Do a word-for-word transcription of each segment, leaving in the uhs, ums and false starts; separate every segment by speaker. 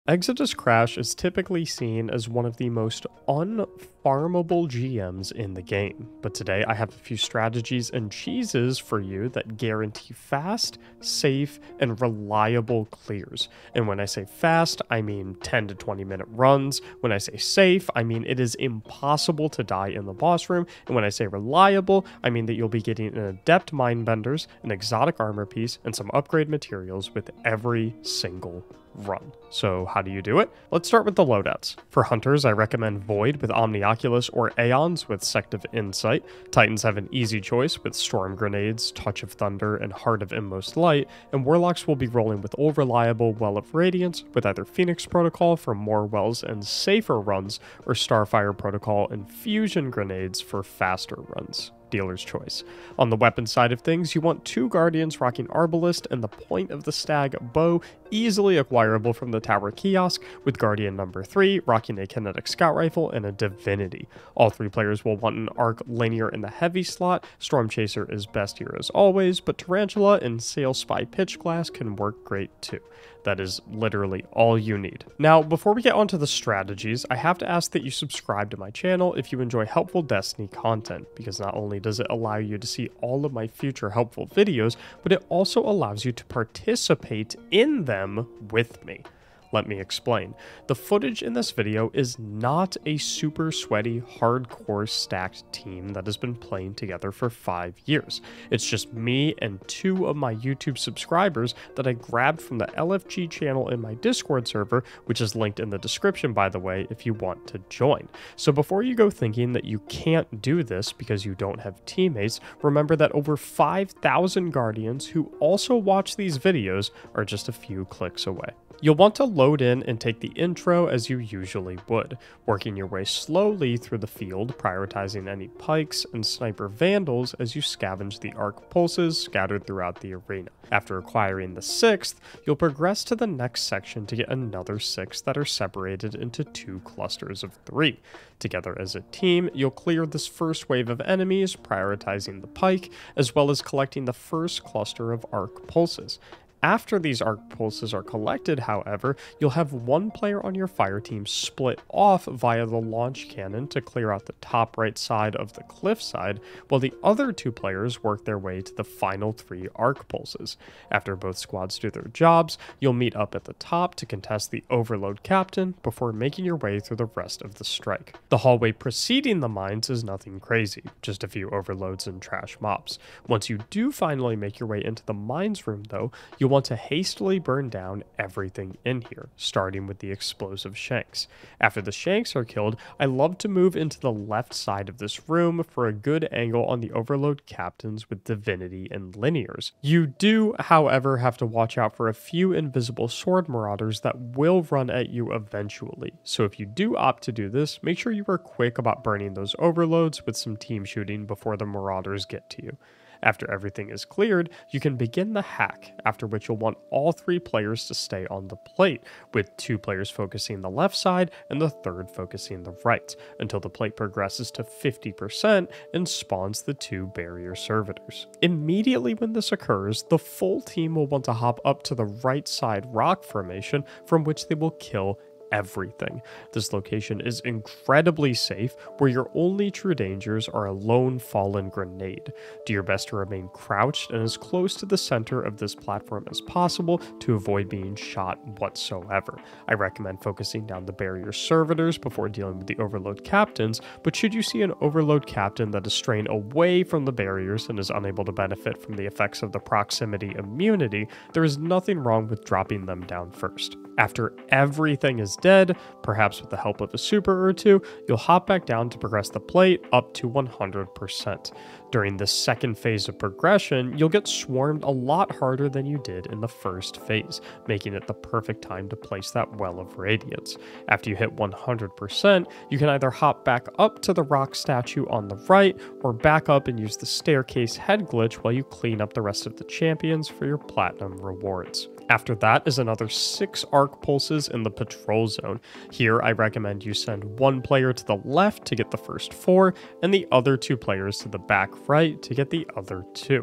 Speaker 1: Exodus Crash is typically seen as one of the most unfarmable G Ms in the game, but today I have a few strategies and cheeses for you that guarantee fast, safe, and reliable clears. And when I say fast, I mean ten to twenty minute runs. When I say safe, I mean it is impossible to die in the boss room. And when I say reliable, I mean that you'll be getting an Adept Mindbenders, an exotic armor piece, and some upgrade materials with every single run. So how do you do it? Let's start with the loadouts. For hunters, I recommend Void with Omnioculus or Aeons with Sect of Insight. Titans have an easy choice with Storm Grenades, Touch of Thunder, and Heart of Inmost Light, and Warlocks will be rolling with All Reliable Well of Radiance with either Phoenix Protocol for more wells and safer runs, or Starfire Protocol and Fusion Grenades for faster runs. Dealer's choice. On the weapon side of things, you want two Guardians rocking Arbalist and the Point of the Stag bow, easily acquirable from the Tower Kiosk, with Guardian number three rocking a Kinetic Scout Rifle and a Divinity. All three players will want an Arc Linear in the heavy slot. Storm Chaser is best here as always, but Tarantula and Sail Spy Pitch Glass can work great too. That is literally all you need. Now, before we get onto the strategies, I have to ask that you subscribe to my channel if you enjoy helpful Destiny content, because not only does it allow you to see all of my future helpful videos, but it also allows you to participate in them with me. Let me explain. The footage in this video is not a super sweaty, hardcore stacked team that has been playing together for five years. It's just me and two of my YouTube subscribers that I grabbed from the L F G channel in my Discord server, which is linked in the description, by the way, if you want to join. So before you go thinking that you can't do this because you don't have teammates, remember that over five thousand Guardians who also watch these videos are just a few clicks away. You'll want to load in and take the intro as you usually would, working your way slowly through the field, prioritizing any pikes and sniper vandals as you scavenge the arc pulses scattered throughout the arena. After acquiring the sixth, you'll progress to the next section to get another six that are separated into two clusters of three. Together as a team, you'll clear this first wave of enemies, prioritizing the pike, as well as collecting the first cluster of arc pulses. After these arc pulses are collected, however, you'll have one player on your fire team split off via the launch cannon to clear out the top right side of the cliffside, while the other two players work their way to the final three arc pulses. After both squads do their jobs, you'll meet up at the top to contest the overload captain before making your way through the rest of the strike. The hallway preceding the mines is nothing crazy, just a few overloads and trash mobs. Once you do finally make your way into the mines room though, you'll want to hastily burn down everything in here, starting with the explosive shanks. After the shanks are killed, I love to move into the left side of this room for a good angle on the overload captains with Divinity and Linears. You do, however, have to watch out for a few invisible sword marauders that will run at you eventually, so if you do opt to do this, make sure you are quick about burning those overloads with some team shooting before the marauders get to you. After everything is cleared, you can begin the hack, after which you'll want all three players to stay on the plate, with two players focusing the left side and the third focusing the right, until the plate progresses to fifty percent and spawns the two barrier servitors. Immediately when this occurs, the full team will want to hop up to the right side rock formation, from which they will kill everything. This location is incredibly safe, where your only true dangers are a lone fallen grenade. Do your best to remain crouched and as close to the center of this platform as possible to avoid being shot whatsoever. I recommend focusing down the barrier servitors before dealing with the overload captains, but should you see an overload captain that is straying away from the barriers and is unable to benefit from the effects of the proximity immunity, there is nothing wrong with dropping them down first. After everything is dead, perhaps with the help of a super or two, you'll hop back down to progress the plate up to one hundred percent. During this second phase of progression, you'll get swarmed a lot harder than you did in the first phase, making it the perfect time to place that Well of Radiance. After you hit one hundred percent, you can either hop back up to the rock statue on the right, or back up and use the staircase head glitch while you clean up the rest of the champions for your platinum rewards. After that is another six arc pulses in the patrol zone. Here I recommend you send one player to the left to get the first four, and the other two players to the back right to get the other two.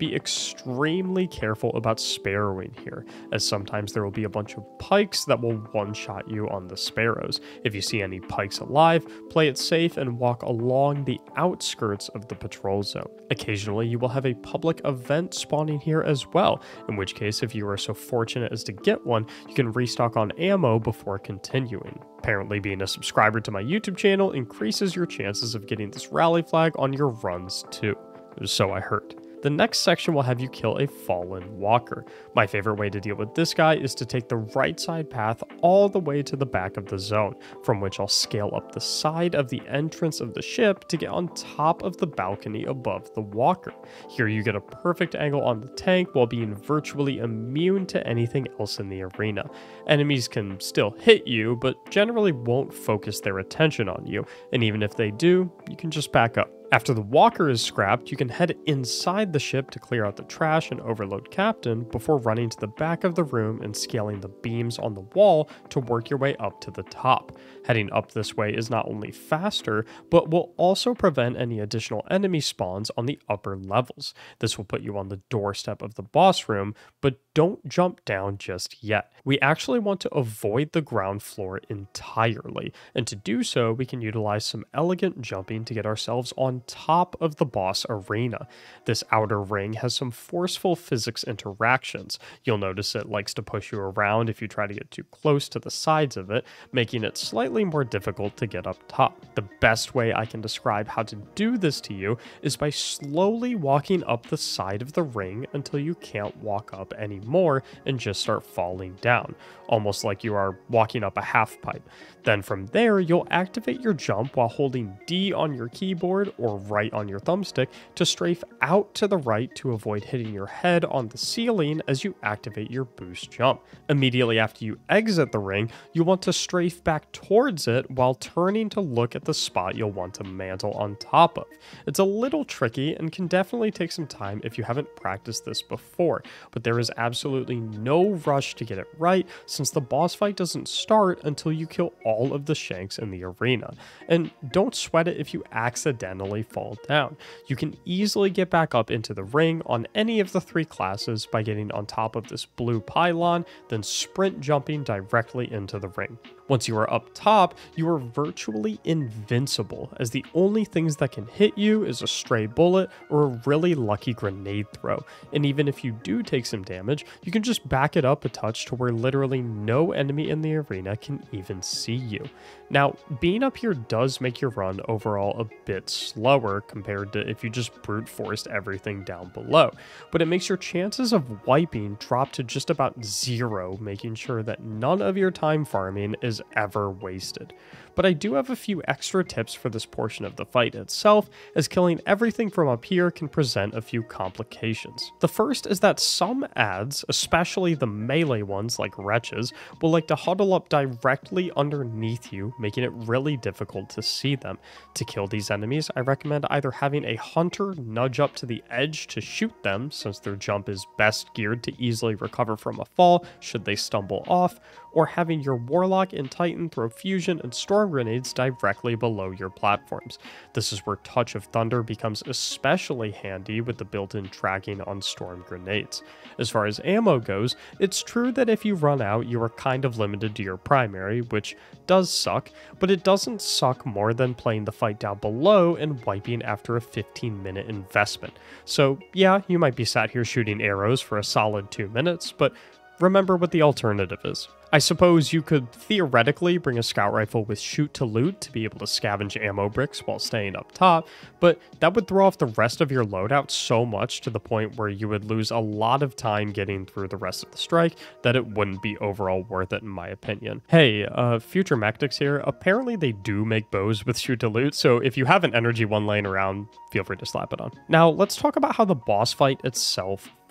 Speaker 1: be extremely careful about sparrowing here, as sometimes there will be a bunch of pikes that will one-shot you on the sparrows. If you see any pikes alive, play it safe and walk along the outskirts of the patrol zone. Occasionally, you will have a public event spawning here as well, in which case, if you are so fortunate as to get one, you can restock on ammo before continuing. Apparently, being a subscriber to my YouTube channel increases your chances of getting this rally flag on your runs too. So I heard. The next section will have you kill a fallen walker. My favorite way to deal with this guy is to take the right side path all the way to the back of the zone, from which I'll scale up the side of the entrance of the ship to get on top of the balcony above the walker. Here you get a perfect angle on the tank while being virtually immune to anything else in the arena. Enemies can still hit you, but generally won't focus their attention on you, and even if they do, you can just back up. After the walker is scrapped, you can head inside the ship to clear out the trash and overload Captain before running to the back of the room and scaling the beams on the wall to work your way up to the top. Heading up this way is not only faster, but will also prevent any additional enemy spawns on the upper levels. This will put you on the doorstep of the boss room, but don't jump down just yet. We actually want to avoid the ground floor entirely, and to do so, we can utilize some elegant jumping to get ourselves on top of the boss arena. This outer ring has some forceful physics interactions. You'll notice it likes to push you around if you try to get too close to the sides of it, making it slightly more difficult to get up top. The best way I can describe how to do this to you is by slowly walking up the side of the ring until you can't walk up anymore and just start falling down, almost like you are walking up a half pipe. Then from there, you'll activate your jump while holding D on your keyboard or right on your thumbstick to strafe out to the right to avoid hitting your head on the ceiling as you activate your boost jump. Immediately after you exit the ring, you want to strafe back towards it while turning to look at the spot you'll want to mantle on top of. It's a little tricky and can definitely take some time if you haven't practiced this before, but there is absolutely no rush to get it right since the boss fight doesn't start until you kill all of the shanks in the arena. And don't sweat it if you accidentally fall down. You can easily get back up into the ring on any of the three classes by getting on top of this blue pylon, then sprint jumping directly into the ring. Once you are up top, you are virtually invincible, as the only things that can hit you is a stray bullet or a really lucky grenade throw. And even if you do take some damage, you can just back it up a touch to where literally no enemy in the arena can even see you. Now, being up here does make your run overall a bit slower compared to if you just brute forced everything down below, but it makes your chances of wiping drop to just about zero, making sure that none of your time farming is ever wasted. But I do have a few extra tips for this portion of the fight itself, as killing everything from up here can present a few complications. The first is that some ads, especially the melee ones like wretches, will like to huddle up directly underneath you, making it really difficult to see them. To kill these enemies, I recommend either having a hunter nudge up to the edge to shoot them, since their jump is best geared to easily recover from a fall should they stumble off, or having your warlock and titan throw fusion and storm grenades directly below your platforms. This is where Touch of Thunder becomes especially handy with the built-in tracking on storm grenades. As far as ammo goes, it's true that if you run out, you are kind of limited to your primary, which does suck, but it doesn't suck more than playing the fight down below and wiping after a fifteen minute investment. So yeah, you might be sat here shooting arrows for a solid two minutes, but remember what the alternative is. I suppose you could theoretically bring a scout rifle with shoot to loot to be able to scavenge ammo bricks while staying up top, but that would throw off the rest of your loadout so much to the point where you would lose a lot of time getting through the rest of the strike that it wouldn't be overall worth it in my opinion. Hey, uh, future Mactics here, apparently they do make bows with shoot to loot, so if you have an energy one laying around, feel free to slap it on. Now let's talk about how the boss fight itself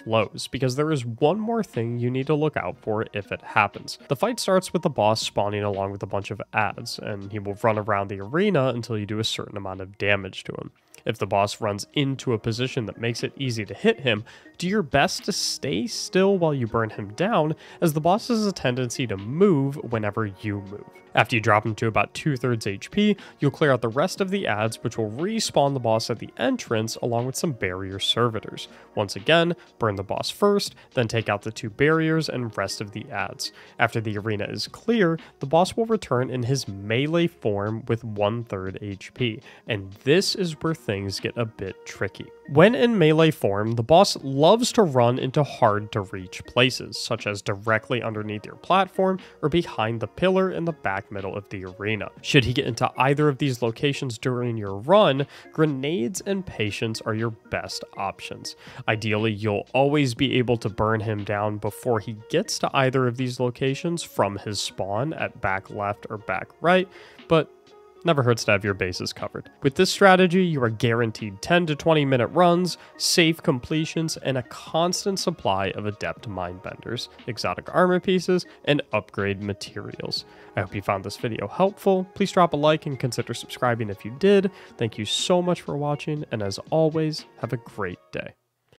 Speaker 1: flows, because there is one more thing you need to look out for if it happens. The fight starts with the boss spawning along with a bunch of ads, and he will run around the arena until you do a certain amount of damage to him. If the boss runs into a position that makes it easy to hit him, do your best to stay still while you burn him down, as the boss has a tendency to move whenever you move. After you drop him to about two-thirds H P, you'll clear out the rest of the ads, which will respawn the boss at the entrance along with some barrier servitors. Once again, burn the boss first, then take out the two barriers and rest of the ads. After the arena is clear, the boss will return in his melee form with one-third H P, and this is where things get a bit tricky. When in melee form, the boss loves to run into hard-to-reach places, such as directly underneath your platform or behind the pillar in the back middle of the arena. Should he get into either of these locations during your run, grenades and patience are your best options. Ideally, you'll always be able to burn him down before he gets to either of these locations from his spawn at back left or back right, but never hurts to have your bases covered. With this strategy, you are guaranteed ten to twenty minute runs, safe completions, and a constant supply of Adept Mindbenders, exotic armor pieces, and upgrade materials. I hope you found this video helpful. Please drop a like and consider subscribing if you did. Thank you so much for watching, and as always, have a great day.